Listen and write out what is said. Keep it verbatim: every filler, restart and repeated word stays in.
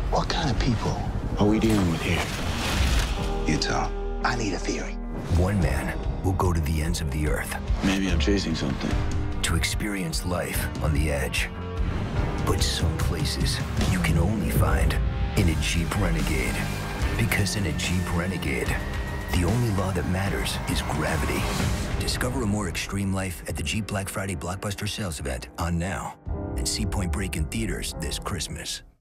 What kind of people are we dealing with here? Utah. I need a theory. One man will go to the ends of the earth Maybe I'm chasing something. to experience life on the edge. But some places you can only find in a Jeep Renegade. Because in a Jeep Renegade, the only law that matters is gravity. Discover a more extreme life at the Jeep Black Friday Blockbuster Sales Event on now. And see Point Break in theaters this Christmas.